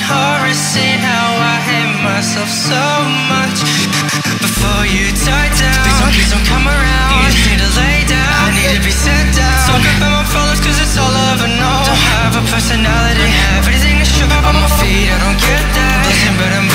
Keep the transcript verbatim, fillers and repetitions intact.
horror scene, how I hate myself so much. Before you die down, please don't, please don't come around. You just need to lay down, I need to be set down. Talk about my problems cause it's all I ever know. Don't have a personality, have anything to show on my feet, I don't get that. Listen, but I'm